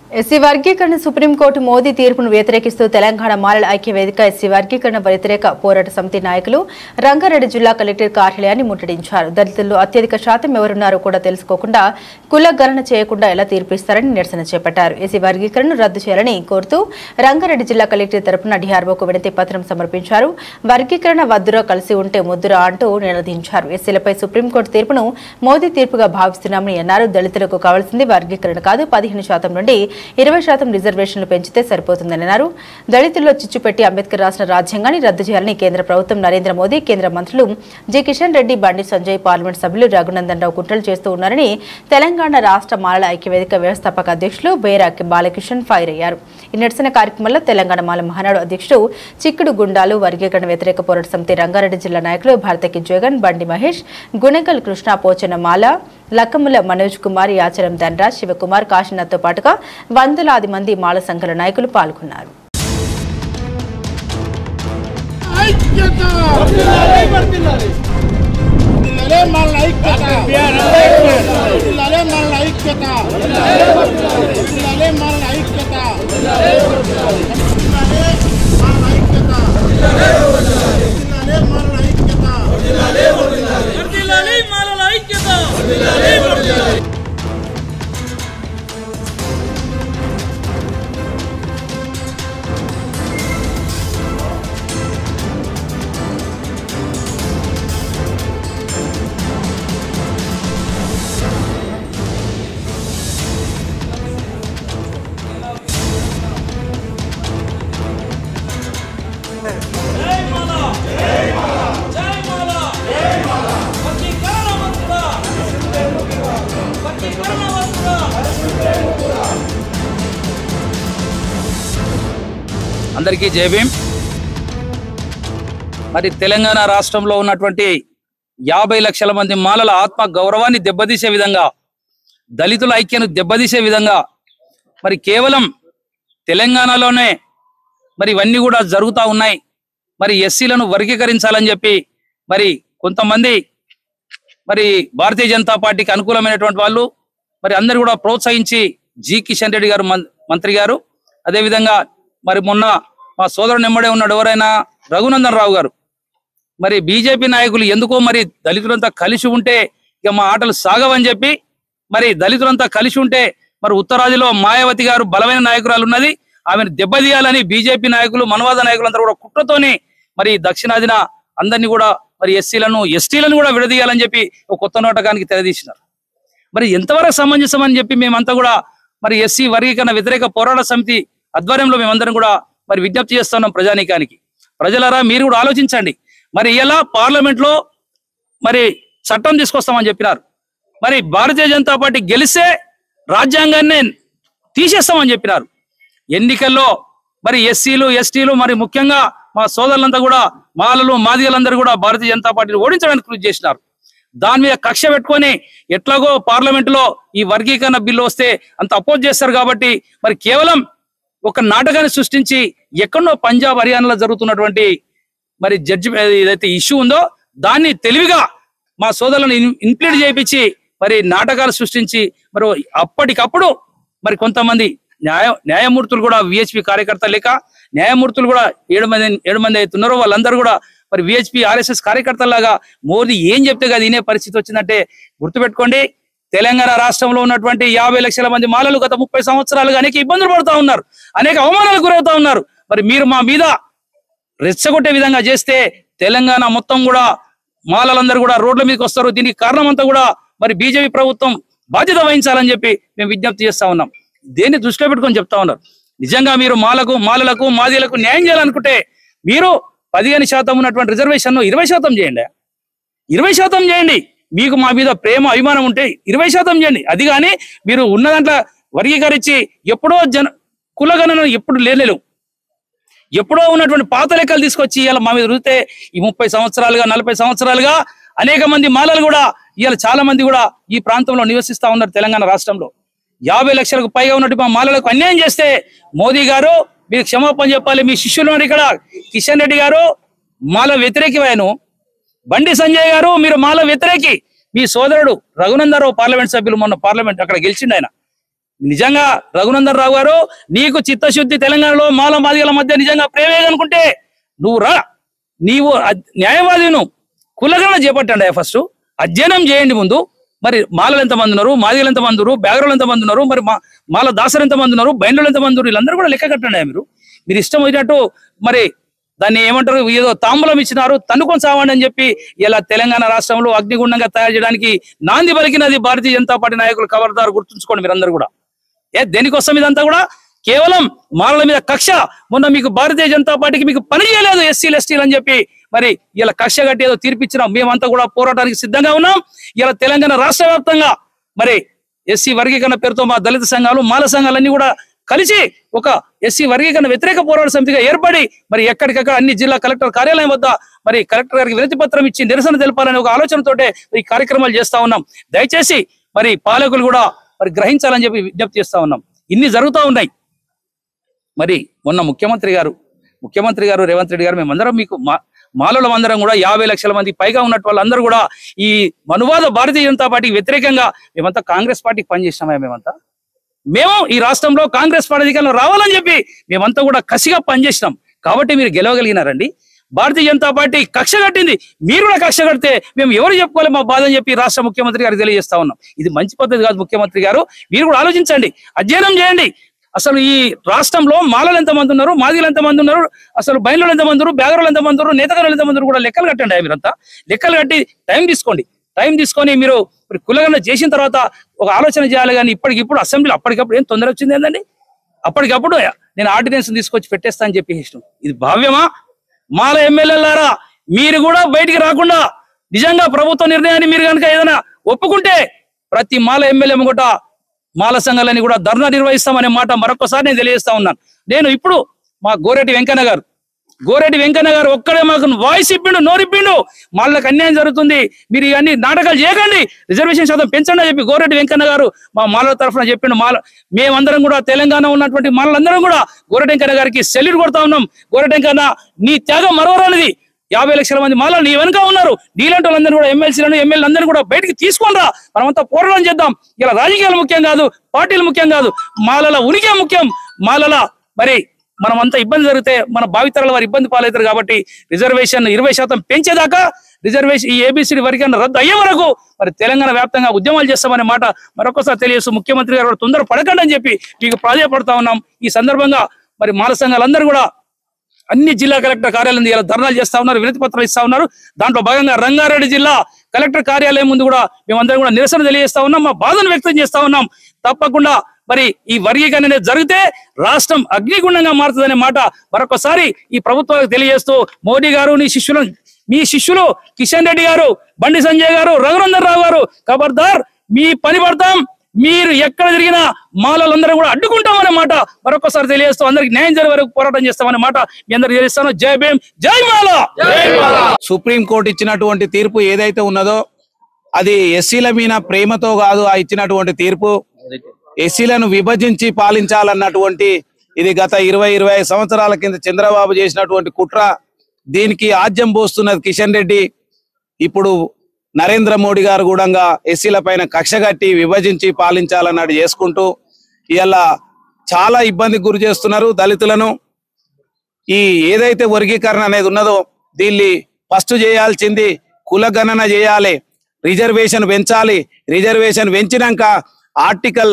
SC వర్గీకరణ supreme court Modi తీర్పును వ్యతిరేకిస్తూ తెలంగాణ మాలల ఐక్య వేదిక ఎస్సీ వర్గీకరణ వ్యతిరేక పోరాట సమితి నాయకులు రంగారెడ్డి జిల్లా కలెక్టర్ కార్యాలయాన్ని ముట్టడించారు. దళితుల్లో అత్యధిక శాతం ఎవరున్నారో కూడా తెలుసుకోకుండా కుల గణన చేయకుండా ఎలా తీర్పిస్తారని నిరసన చేపట్టారు. ఎస్సీ వర్గీకరణను రద్దు చేయాలని కోరుతూ రంగారెడ్డి జిల్లా కలెక్టర్ తరపున డిఆర్ఓకు వినతి పత్రం సమర్పించారు. వర్గీకరణ వద్దురా కలిసి ఉంటే ముద్దురా అంటూ నిలదీంచారు. ఎస్సీలపై సుప్రీంకోర్టు తీర్పును మోదీ తీర్పుగా భావిస్తున్నామని అన్నారు. దళితులకు కావాల్సింది వర్గీకరణ కాదు, 15% నుండి 20% రిజర్వేషన్లు పెంచితే సరిపోతుందని అన్నారు. దళితుల్లో చిచ్చుపెట్టి అంబేద్కర్ రాసిన రాజ్యాంగాన్ని రద్దు చేయాలని కేంద్ర ప్రభుత్వం నరేంద్ర మోదీ, కేంద్ర మంత్రులు జి కిషన్ రెడ్డి, బండి సంజయ్, పార్లమెంట్ సభ్యులు రఘునందన్ రావు కుట్రలు చేస్తూ ఉన్నారని తెలంగాణ రాష్ట్ర మాలల ఐక్యవేదిక వ్యవస్థాపక అధ్యక్షులు బేరాకి బాలకిషన్ ఫైర్ అయ్యారు. ఈ నిరసన కార్యక్రమంలో తెలంగాణ మాల మహానాడు అధ్యక్షుడు చిక్కుడు గుండాలు, వర్గీకరణ వ్యతిరేక పోరాట సమితి రంగారెడ్డి జిల్లా నాయకులు భారతకి జగన్, బండి మహేష్, గుణెకల్ కృష్ణ, పోచన మాల, లక్కముల మనోజ్ కుమార్, యాచరం ధనరాజ్, శివకుమార్, కాశీనాథ్తో పాటుగా వందలాది మంది మాల సంఘాల నాయకులు పాల్గొన్నారు. అందరికీ జై భీమ్. మరి తెలంగాణ రాష్ట్రంలో ఉన్నటువంటి 50 లక్షల మంది మాలల ఆత్మ గౌరవాన్ని దెబ్బతీసే విధంగా, దళితుల ఐక్యను దెబ్బతీసే విధంగా మరి కేవలం తెలంగాణలోనే మరి ఇవన్నీ కూడా జరుగుతూ ఉన్నాయి. మరి ఎస్సీలను వర్గీకరించాలని చెప్పి మరి కొంతమంది మరి భారతీయ జనతా పార్టీకి అనుకూలమైనటువంటి వాళ్ళు మరి అందరు కూడా ప్రోత్సహించి జి కిషన్ రెడ్డి గారు మంత్రి గారు, అదేవిధంగా మరి మొన్న మా సోదరుడు నెమ్మడే ఉన్నాడు ఎవరైనా రఘునందన్ రావు గారు, మరి బీజేపీ నాయకులు ఎందుకో మరి దళితులంతా కలిసి ఉంటే ఇక మా ఆటలు సాగవని చెప్పి మరి దళితులంతా కలిసి ఉంటే మరి ఉత్తరాదిలో మాయావతి గారు బలమైన నాయకురాలు ఉన్నది, ఆమెను దెబ్బతీయాలని బీజేపీ నాయకులు, మనవాద నాయకులందరూ కూడా కుట్రతోని మరి దక్షిణాదిన అందరినీ కూడా మరి ఎస్సీలను ఎస్టీలను కూడా విడదీయాలని చెప్పి ఒక కొత్త నాటకానికి తెరదీసినారు. మరి ఎంతవరకు సమంజసమని చెప్పి మేమంతా కూడా మరి ఎస్సీ వర్గీకరణ వ్యతిరేక పోరాట సమితి ఆధ్వర్యంలో మేమందరం కూడా మరి విజ్ఞప్తి చేస్తున్నాం ప్రజానీకానికి. ప్రజలారా మీరు కూడా ఆలోచించండి. మరి ఇలా పార్లమెంట్ లో మరి చట్టం తీసుకొస్తామని చెప్పినారు. మరి భారతీయ జనతా పార్టీ గెలిస్తే రాజ్యాంగాన్ని తీసేస్తామని చెప్పినారు. ఎన్నికల్లో మరి ఎస్సీలు ఎస్టీలు మరి ముఖ్యంగా మా సోదరులంతా కూడా మాలలు మాదిగలందరూ కూడా భారతీయ జనతా పార్టీని ఓడించడానికి కృషి చేసినారు. దాని మీద కక్ష పెట్టుకొని ఎట్లాగో పార్లమెంట్ లో ఈ వర్గీకరణ బిల్లు వస్తే అంత అపోజ్ చేస్తారు కాబట్టి మరి కేవలం ఒక నాటకాన్ని సృష్టించి ఎక్కడో పంజాబ్, హర్యానాలో జరుగుతున్నటువంటి మరి జడ్జి ఏదైతే ఇష్యూ ఉందో దాన్ని తెలివిగా మా సోదరులను ఇన్క్లూడ్ చేయించి మరి నాటకాలు సృష్టించి మరి అప్పటికప్పుడు మరి కొంతమంది న్యాయమూర్తులు కూడా విహెచ్పి కార్యకర్తలు లేక న్యాయమూర్తులు కూడా 7 మంది అవుతున్నారో వాళ్ళందరూ కూడా మరి విహెచ్పి ఆర్ఎస్ఎస్ కార్యకర్తలాగా మోదీ ఏం చెప్తే కదా వినే పరిస్థితి వచ్చిందంటే గుర్తుపెట్టుకోండి. తెలంగాణ రాష్ట్రంలో ఉన్నటువంటి 50 లక్షల మంది మాలలు గత 30 సంవత్సరాలుగా అనేక ఇబ్బందులు పడుతూ ఉన్నారు, అనేక అవమానాలకు గురవుతా ఉన్నారు. మరి మీరు మా మీద రెచ్చగొట్టే విధంగా చేస్తే తెలంగాణ మొత్తం కూడా మాలలందరూ కూడా రోడ్ల మీదకి వస్తారు. దీనికి కారణం అంతా కూడా మరి బీజేపీ ప్రభుత్వం బాధ్యత వహించాలని చెప్పి మేము విజ్ఞప్తి చేస్తా ఉన్నాం. దేన్ని దృష్టిలో పెట్టుకొని చెప్తా ఉన్నారు. నిజంగా మీరు మాలలకు మాదిలకు న్యాయం చేయాలనుకుంటే మీరు 15% ఉన్నటువంటి రిజర్వేషన్ 20% చేయండి, 20% చేయండి. మీకు మా మీద ప్రేమ అభిమానం ఉంటే 20% చేయండి. అది కానీ మీరు ఉన్న దాంట్లో వర్గీకరించి ఎప్పుడో కులగణన ఎప్పుడు లేలేవు, ఎప్పుడో ఉన్నటువంటి పాత లెక్కలు తీసుకొచ్చి ఇవాళ మా మీద రుదితే ఈ 30 సంవత్సరాలుగా 40 సంవత్సరాలుగా అనేక మంది మాలలు కూడా ఇవాళ చాలా మంది కూడా ఈ ప్రాంతంలో నివసిస్తా ఉన్నారు. తెలంగాణ రాష్ట్రంలో 50 లక్షలకు పైగా ఉన్నట్టు మా మాలలకు అన్యాయం చేస్తే మోదీ గారు మీరు క్షమాపణ చెప్పాలి. మీ శిష్యులు ఇక్కడ కిషన్ రెడ్డి గారు మాల వ్యతిరేకమైన, బండి సంజయ్ గారు మీరు మాల వ్యతిరేకి, మీ సోదరుడు రఘునందరావు పార్లమెంట్ సభ్యులు మొన్న పార్లమెంట్ అక్కడ గెలిచిండు ఆయన. నిజంగా రఘునందన్ రావు గారు నీకు చిత్తశుద్ధి తెలంగాణలో మాల మాదిగల మధ్య నిజంగా ప్రేమే అనుకుంటే నువ్వు రా, నీవు న్యాయవాదిను కులగణన చేపట్టండి. ఫస్ట్ అధ్యయనం చేయండి ముందు. మరి మాలలు ఎంతమంది ఉన్నారు, మాదిగలు ఎంతమంది ఉన్నారు, బ్యాగరులు ఎంతమంది ఉన్నారు, మరి మాల దాసరు ఎంతమంది ఉన్నారు, బైండ్లు ఎంతమంది ఉన్నారు, వీళ్ళందరూ కూడా లెక్క కట్టండి. మీరు ఇష్టం వచ్చినట్టు మరి దాన్ని ఏమంటారు, ఏదో తాంబూలం ఇచ్చినారు తన్నుకొని సావండి అని చెప్పి ఇలా తెలంగాణ రాష్ట్రంలో అగ్నిగుండంగా తయారు చేయడానికి నాంది పలికినది భారతీయ జనతా పార్టీ నాయకులు. ఖబర్దారు గుర్తుంచుకోండి మీరందరూ కూడా. దేనికోసం ఇదంతా కూడా కేవలం మాలల మీద కక్ష. మొన్న మీకు భారతీయ జనతా పార్టీకి మీకు పని చేయలేదు ఎస్సీలు ఎస్టీలు అని చెప్పి మరి ఇలా కక్ష కట్టి ఏదో తీర్పిచ్చినాం. మేమంతా కూడా పోరాటానికి సిద్ధంగా ఉన్నాం. ఇలా తెలంగాణ రాష్ట్ర వ్యాప్తంగా మరి ఎస్సీ వర్గీకరణ పేరుతో మా దళిత సంఘాలు మాల సంఘాలన్నీ కూడా కలిసి ఒక ఎస్సీ వర్గీకరణ వ్యతిరేక పోరాట సమితిగా ఏర్పడి మరి ఎక్కడికక్కడ అన్ని జిల్లా కలెక్టర్ కార్యాలయం వద్ద మరి కలెక్టర్ గారికి వినతి పత్రం ఇచ్చి నిరసన తెలపాలనే ఒక ఆలోచనతోటే ఈ కార్యక్రమాలు చేస్తా ఉన్నాం. దయచేసి మరి పాలకులు కూడా మరి గ్రహించాలని చెప్పి విజ్ఞప్తి చేస్తా ఉన్నాం. ఇన్ని జరుగుతూ ఉన్నాయి. మరి మొన్న ముఖ్యమంత్రి గారు రేవంత్ రెడ్డి గారు మేమందరం మీకు మాలల అందరం కూడా 50 లక్షల మంది పైగా ఉన్నట్టు వాళ్ళందరూ కూడా ఈ మనువాద భారతీయ జనతా పార్టీకి వ్యతిరేకంగా మేమంతా కాంగ్రెస్ పార్టీకి పనిచేసినామా? మేము ఈ రాష్ట్రంలో కాంగ్రెస్ పార్టీ అధికారంలో రావాలని చెప్పి మేమంతా కూడా కసిగా పనిచేసినాం. కాబట్టి మీరు గెలవగలిగినారండి. భారతీయ జనతా పార్టీ కక్ష కట్టింది, మీరు కూడా కక్ష కడితే మేము ఎవరు చెప్పుకోవాలి మా బాధ అని చెప్పి రాష్ట్ర ముఖ్యమంత్రి గారికి తెలియజేస్తా ఉన్నాం. ఇది మంచి పద్ధతి కాదు. ముఖ్యమంత్రి గారు మీరు కూడా ఆలోచించండి, అధ్యయనం చేయండి. అసలు ఈ రాష్ట్రంలో మాలలు ఎంతమంది ఉన్నారు, మాదిగలు ఎంతమంది ఉన్నారు, అసలు బైండ్లు ఎంతమంది ఉన్నారు, బ్యాగరులు ఎంతమంది ఉన్నారు, నేతగారులు ఎంతమంది ఉన్నారు కూడా లెక్కలు కట్టండి. మీరంతా లెక్కలు కట్టి టైం తీసుకొని మీరు కులగణన చేసిన తర్వాత ఒక ఆలోచన చేయాలి. కానీ ఇప్పటికిప్పుడు అసెంబ్లీ అప్పటికప్పుడు ఏం తొందర వచ్చింది ఏందండి? అప్పటికప్పుడు నేను ఆర్డినెన్స్ తీసుకొచ్చి పెట్టేస్తా అని చెప్పి ఇష్టం. ఇది భావ్యమా? మాల ఎమ్మెల్యేలారా మీరు కూడా బయటికి రాకుండా నిజంగా ప్రభుత్వ నిర్ణయాన్ని మీరు కనుక ఏదైనా ఒప్పుకుంటే ప్రతి మాల ఎమ్మెల్యే కూడా మాల సంఘాలని కూడా ధర్నా నిర్వహిస్తామనే మాట మరొకసారి నేను తెలియజేస్తా ఉన్నాను. నేను ఇప్పుడు మా గోరెడ్డి వెంకన్న గారు ఒక్కడే మాకు వాయిస్ ఇప్పిండు, నోరిప్పిండు. మాలకు అన్యాయం జరుగుతుంది, మీరు ఇవన్నీ నాటకాలు చేయకండి, రిజర్వేషన్ శాతం పెంచండి అని చెప్పి గోరెడ్డి వెంకన్న గారు మా మాలల తరఫున చెప్పిండు. మేమందరం కూడా తెలంగాణ ఉన్నటువంటి మాలలందరం కూడా గోరెడ్డి వెంకన్న గారికి సెల్యూట్ కొడతా ఉన్నాం. గోరెడ్డి వెంకన్న నీ త్యాగం మరవరానిది. 50 లక్షల మంది మాలలు నీ వెనుక ఉన్నారు. నీలాంటి వాళ్ళందరూ కూడా ఎమ్మెల్యేలు అందరూ కూడా బయటికి తీసుకొని రా, మనమంతా పోరాటం చేద్దాం. ఇలా రాజకీయాలు ముఖ్యం కాదు, పార్టీలు ముఖ్యం కాదు, మాలల ఉనికి ముఖ్యం. మాలల మరి మనమంతా ఇబ్బంది జరిగితే మన భావితరాల వారు ఇబ్బంది పాలవుతారు. కాబట్టి రిజర్వేషన్ 20% పెంచేదాకా రిజర్వేషన్ ఈ ఏబిసిడి వర్గీకరణ రద్దు అయ్యే వరకు మరి తెలంగాణ వ్యాప్తంగా ఉద్యమాలు చేస్తామనే మాట మరొకసారి తెలియజేస్తూ ముఖ్యమంత్రి గారు తొందర పడకండి అని చెప్పి మీకు ప్రాధాయపడతా ఉన్నాం. ఈ సందర్భంగా మరి మాల సంఘాలందరూ కూడా అన్ని జిల్లా కలెక్టర్ కార్యాలయం ఇలా ధర్నాలు చేస్తా ఉన్నారు, వినతి పత్రాలు ఇస్తా ఉన్నారు. దాంట్లో భాగంగా రంగారెడ్డి జిల్లా కలెక్టర్ కార్యాలయం ముందు కూడా మేమందరం కూడా నిరసన తెలియజేస్తా ఉన్నాం, మా బాధను వ్యక్తం చేస్తా ఉన్నాం. తప్పకుండా మరి ఈ వర్గీకరణ జరిగితే రాష్ట్రం అగ్నిగుండంగా మారుతుందనే మాట మరొకసారి ఈ ప్రభుత్వానికి తెలియజేస్తూ మోడీ గారు మీ శిష్యులు కిషన్ రెడ్డి గారు, బండి సంజయ్ గారు, రఘునందన్ రావు గారు ఖబర్దార్, మీ పని పడతాం. మీరు ఎక్కడ తిరిగినా మాలలందరూ కూడా అడ్డుకుంటామనే మాట మరొకసారి తెలియజేస్తూ అందరికి న్యాయం జరిగే వరకు పోరాటం చేస్తామనే మాట మీ అందరికి తెలియజేస్తాను. జై భీమ్, జై మాల. సుప్రీంకోర్టు ఇచ్చినటువంటి తీర్పు ఏదైతే ఉన్నదో అది ఎస్సీల మీద ప్రేమతో కాదు. ఆ ఇచ్చినటువంటి తీర్పు ఎస్సీలను విభజించి పాలించాలన్నటువంటి ఇది గత 20-25 సంవత్సరాల కింద చంద్రబాబు చేసినటువంటి కుట్ర. దీనికి ఆజ్యం పోస్తున్నది కిషన్ రెడ్డి. ఇప్పుడు నరేంద్ర మోడీ గారు కూడా ఎస్సీల పైన కక్ష కట్టి విభజించి పాలించాలన్నట్టు చేసుకుంటూ ఇలా చాలా ఇబ్బందికి గురి చేస్తున్నారు దళితులను. ఈ ఏదైతే వర్గీకరణ అనేది ఉన్నదో దీన్ని ఫస్ట్ చేయాల్సింది కులగణన చేయాలి, రిజర్వేషన్ పెంచాలి. రిజర్వేషన్ పెంచినాక ఆర్టికల్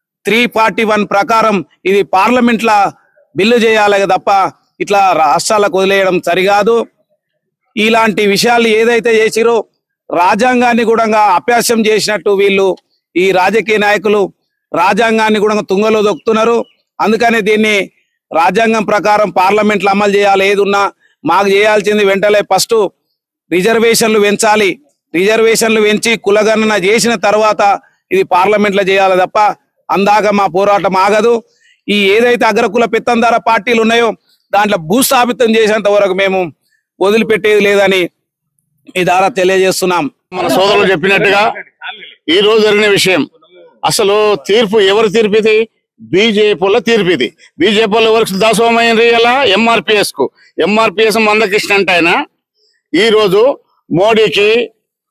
341 ప్రకారం ఇది పార్లమెంట్లో బిల్లు చేయాలి తప్ప ఇట్లా రాష్ట్రాలకు వదిలేయడం సరికాదు. ఇలాంటి విషయాలు ఏదైతే చేసిరో రాజ్యాంగాన్ని కూడా అప్యాస్యం చేసినట్టు వీళ్ళు ఈ రాజకీయ నాయకులు రాజ్యాంగాన్ని కూడా తుంగలో దొక్కుతున్నారు. అందుకనే దీన్ని రాజ్యాంగం ప్రకారం పార్లమెంట్లో అమలు చేయాలి. ఏదున్నా మాకు చేయాల్సింది వెంటనే ఫస్ట్ రిజర్వేషన్లు పెంచాలి. రిజర్వేషన్లు పెంచి కులగణన చేసిన తర్వాత ఇది పార్లమెంట్లో చేయాలి తప్ప అందాక మా పోరాటం ఆగదు. ఈ ఏదైతే అగ్రకుల పెత్తందార పార్టీలు ఉన్నాయో దాంట్లో భూస్థాపితం చేసేంత వరకు మేము వదిలిపెట్టేది లేదని ఈ ద్వారా తెలియజేస్తున్నాం. మన సోదరులు చెప్పినట్టుగా ఈ రోజు జరిగిన విషయం అసలు తీర్పు ఎవరి తీర్పు ఇది? బీజేపీల తీర్పు ఇది. బీజేపీలో ఎవరికి దాసోహమైంది ఇలా ఎంఆర్పిఎస్ మందకృష్ణ అంటే ఆయన ఈ రోజు మోడీకి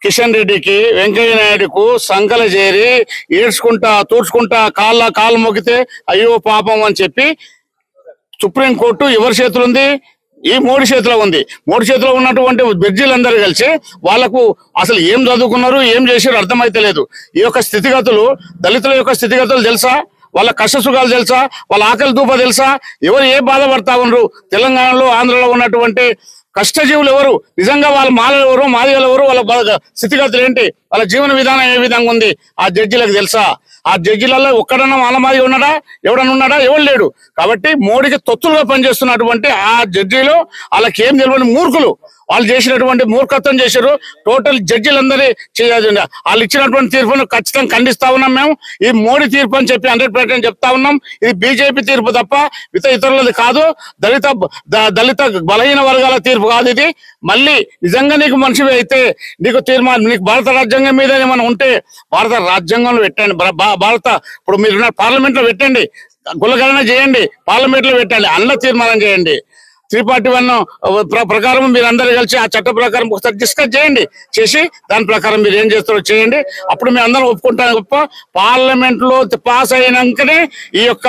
కిషన్ రెడ్డికి వెంకయ్య నాయుడుకు సంకల చేరి ఏడ్చుకుంటా తూడ్చుకుంటా కాళ్ళు మొక్కితే అయ్యో పాపం అని చెప్పి సుప్రీంకోర్టు ఎవరి చేతులు ఉంది? ఈ మోడీ చేతిలో ఉంది. మోడీ చేతిలో ఉన్నటువంటి జడ్జీలందరూ కలిసి వాళ్ళకు అసలు ఏం చదువుకున్నారు, ఏం చేసారు అర్థమైతే లేదు. ఈ యొక్క స్థితిగతులు, దళితుల యొక్క స్థితిగతులు తెలుసా? వాళ్ళ కష్టసుఖాలు తెలుసా? వాళ్ళ ఆకలి దూప తెలుసా? ఎవరు ఏ బాధపడతా ఉన్నారు? తెలంగాణలో ఆంధ్రలో ఉన్నటువంటి కష్టజీవులు ఎవరు? నిజంగా వాళ్ళ మాలలు ఎవరు, మాదిగలు ఎవరు, వాళ్ళ స్థితిగతులు ఏంటి, వాళ్ళ జీవన విధానం ఏ విధంగా ఉంది ఆ జడ్జీలకు తెలుసా? ఆ జడ్జీలలో ఒక్కడన్నా మాల మాదిగ ఉన్నాడా? ఎవడన్నా ఉన్నాడా? ఎవరు లేడు. కాబట్టి మోడీకి తొత్తులుగా పనిచేస్తున్నటువంటి ఆ జడ్జీలు వాళ్ళకి ఏం తెలియని మూర్ఖులు. వాళ్ళు చేసినటువంటి మూర్ఖత్వం చేశారు. టోటల్ జడ్జీలందరి వాళ్ళు ఇచ్చినటువంటి తీర్పును ఖచ్చితంగా ఖండిస్తా ఉన్నాం. మేము ఈ మోడీ తీర్పు అని చెప్పి 100% చెప్తా ఉన్నాం. ఇది బీజేపీ తీర్పు తప్ప ఇతరులది కాదు. దళిత బలహీన వర్గాల తీర్పు కాదు ఇది. మళ్ళీ నిజంగా నీకు మనిషి అయితే నీకు తీర్మానం, నీకు భారత రాజ్యాంగం మీద ఏమైనా ఉంటే భారత రాజ్యాంగంలో పెట్టండి. ఇప్పుడు మీరు పార్లమెంట్ లో పెట్టండి, కులగణన చేయండి, పార్లమెంట్ లో పెట్టండి, అందులో తీర్మానం చేయండి. 341 ప్రకారం మీరు అందరూ కలిసి ఆ చట్ట ప్రకారం ఒకసారి డిస్కస్ చేయండి. చేసి దాని ప్రకారం మీరు ఏం చేస్తారో చేయండి. అప్పుడు మేము అందరం ఒప్పుకుంటాం. గొప్ప పార్లమెంట్ లో పాస్ అయినాకనే ఈ యొక్క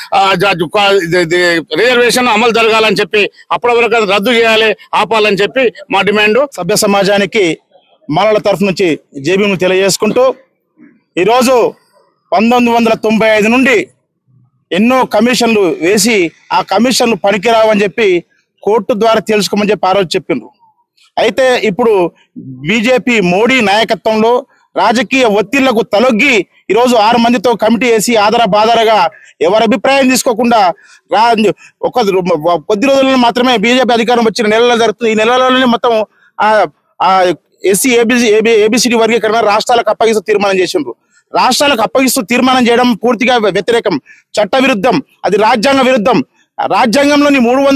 రిజర్వేషన్ అమలు జరగాలని చెప్పి, అప్పటి వరకు రద్దు చేయాలి, ఆపాలని చెప్పి మా డిమాండ్. సభ్య సమాజానికి మాలల తరఫు నుంచి జేబీఎం తెలియజేసుకుంటూ, ఈరోజు 1995 నుండి ఎన్నో కమిషన్లు వేసి ఆ కమిషన్లు పనికిరావని చెప్పి కోర్టు ద్వారా తెలుసుకోమని చెప్పి ఆ రోజు చెప్పిండ్రు. అయితే ఇప్పుడు బీజేపీ మోడీ నాయకత్వంలో రాజకీయ ఒత్తిళ్లకు తలొగ్గి ఈరోజు 6 మందితో కమిటీ వేసి బాధారగా ఎవరి అభిప్రాయం తీసుకోకుండా కొద్ది రోజుల్లో మాత్రమే బీజేపీ అధికారం వచ్చిన నెలలో జరుగుతుంది. ఈ నెలలోనే మొత్తం ఎస్సీ ఏబిసిడి వర్గీకరణ రాష్ట్రాలకు అప్పగిస్తూ తీర్మానం చేసిండ్రు. రాష్ట్రాలకు అప్పగిస్తూ తీర్మానం చేయడం పూర్తిగా వ్యతిరేకం, చట్ట విరుద్ధం, అది రాజ్యాంగ విరుద్ధం. రాజ్యాంగంలోని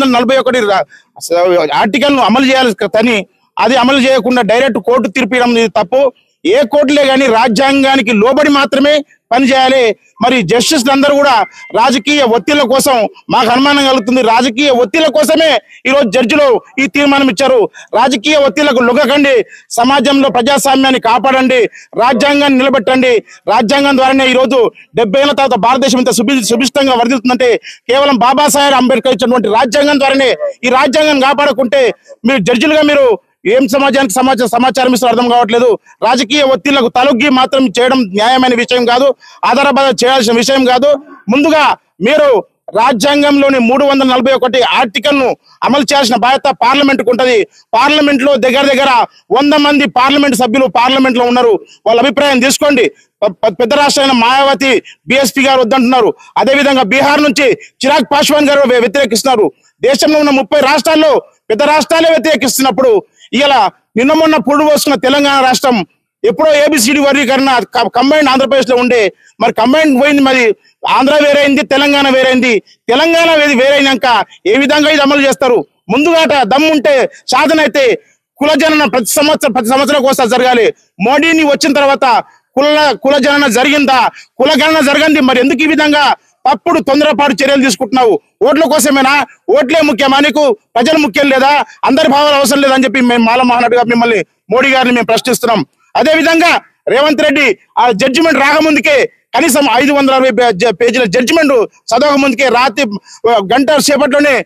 341 ఆర్టికల్ ను అమలు చేయాలి కానీ అది అమలు చేయకుండా డైరెక్ట్ కోర్టు తీర్పు ఇవ్వడం ఇది తప్పు. ఏ కోర్టులే కానీ రాజ్యాంగానికి లోబడి మాత్రమే పనిచేయాలి. మరి జస్టిస్లు అందరూ కూడా రాజకీయ ఒత్తిళ్ల కోసం మాకు అనుమానం కలుగుతుంది. రాజకీయ ఒత్తిళ్ల కోసమే ఈరోజు జడ్జిలు ఈ తీర్మానం ఇచ్చారు. రాజకీయ ఒత్తిళ్లకు లొంగకండి, సమాజంలో ప్రజాస్వామ్యాన్ని కాపాడండి, రాజ్యాంగాన్ని నిలబెట్టండి. రాజ్యాంగం ద్వారానే ఈరోజు 70 ఏళ్ల తర్వాత భారతదేశం ఇంత సుభిష్టంగా వర్ధిల్లుతుందంటే కేవలం బాబాసాహెబ్ అంబేద్కర్ ఇచ్చినటువంటి రాజ్యాంగం ద్వారానే. ఈ రాజ్యాంగాన్ని కాపాడకుంటే మీరు జడ్జిలుగా మీరు ఏం సమాజానికి సమాచారం ఇస్తూ అర్థం కావట్లేదు. రాజకీయ ఒత్తిళ్లకు తలొగ్గి మాత్రం చేయడం న్యాయమైన విషయం కాదు, ఆధారబాధ చేయాల్సిన విషయం కాదు. ముందుగా మీరు రాజ్యాంగంలోని 341 ఆర్టికల్ ను అమలు చేయాల్సిన బాధ్యత పార్లమెంట్ కు ఉంటది. పార్లమెంట్ లో దగ్గర 100 మంది పార్లమెంట్ సభ్యులు పార్లమెంట్ లో ఉన్నారు. వాళ్ళ అభిప్రాయం తీసుకోండి. పెద్ద రాష్ట్రమైన మాయావతి బీఎస్పీ గారు వద్దంటున్నారు. అదేవిధంగా బీహార్ నుంచి చిరాగ్ పాస్వాన్ గారు వ్యతిరేకిస్తున్నారు. దేశంలో ఉన్న 30 రాష్ట్రాల్లో పెద్ద రాష్ట్రాలే వ్యతిరేకిస్తున్నప్పుడు ఇలా నిన్న మొన్న పురుడు పోసుకున్న తెలంగాణ రాష్ట్రం ఎప్పుడో ఏబిసిడి వర్గీకరణ కంబైన్డ్ ఆంధ్రప్రదేశ్ లో ఉండే మరి కంబైన్డ్ పోయింది. మరి ఆంధ్ర వేరైంది, తెలంగాణ వేరైంది. తెలంగాణ వేరైనాక ఏ విధంగా ఇది అమలు చేస్తారు? ముందుగాట దమ్ముంటే సాధన అయితే కులజనన ప్రతి సంవత్సరం కోసం జరగాలి. మోడీని వచ్చిన తర్వాత కులజనన జరిగిందా? కులగణన జరగండి. మరి ఎందుకు ఈ విధంగా తప్పుడు తొందరపాటు చర్యలు తీసుకుంటున్నావు? ఓట్ల కోసమేనా? ఓట్లే ముఖ్యమా నీకు? ప్రజలు ముఖ్యం లేదా? అందరి భావాలు అవసరం లేదని చెప్పి మేము మాల మహానాడుగా మిమ్మల్ని మోడీ గారిని మేము ప్రశ్నిస్తున్నాం. అదే విధంగా రేవంత్ రెడ్డి ఆ జడ్జిమెంట్ రాకముందుకే కనీసం 560 పేజీల జడ్జిమెంట్ చదవక ముందుకే రాత్రి గంట సేపట్లోనే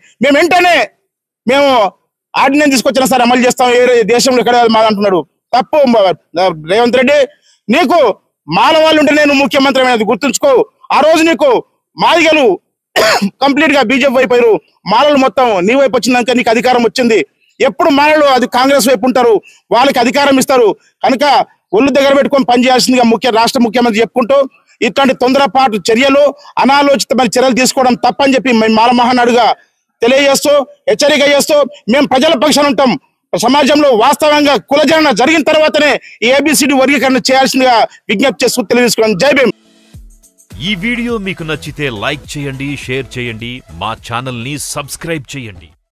మేము ఆర్డినెన్స్ తీసుకొచ్చినా సరే అమలు చేస్తాం, ఏ దేశంలో ఎక్కడ అంటున్నాడు. తప్పు రేవంత్ రెడ్డి. నీకు మాల వాళ్ళు ఉంటే నేను ముఖ్యమంత్రి అనేది గుర్తుంచుకో. ఆ రోజు నీకు మాదిగలు కంప్లీట్ గా బీజేపీ వైపు అయ్యారు, మాలలు మొత్తం నీ వైపు వచ్చినాక నీకు అధికారం వచ్చింది. ఎప్పుడు మాలలు అది కాంగ్రెస్ వైపు ఉంటారు, వాళ్ళకి అధికారం ఇస్తారు. కనుక ఒళ్ళు దగ్గర పెట్టుకొని పనిచేయాల్సిందిగా రాష్ట్ర ముఖ్యమంత్రి చెప్పుకుంటూ ఇట్లాంటి తొందరపాటు చర్యలు, అనాలోచితమైన చర్యలు తీసుకోవడం తప్పని చెప్పి మేము మాల మహానాడుగా తెలియజేస్తూ హెచ్చరిక చేస్తూ మేము ప్రజల పక్షాన ఉంటాం. సమాజంలో వాస్తవంగా కులజనన జరిగిన తర్వాతనే ఈ ఏబిసిడి వర్గీకరణ చేయాల్సిందిగా విజ్ఞప్తి చేస్తూ తెలియజేసుకోవడం. జై భీమ్. ఈ వీడియో మీకు నచ్చితే లైక్ చేయండి, షేర్ చేయండి, మా ఛానల్ ని సబ్స్క్రైబ్ చేయండి.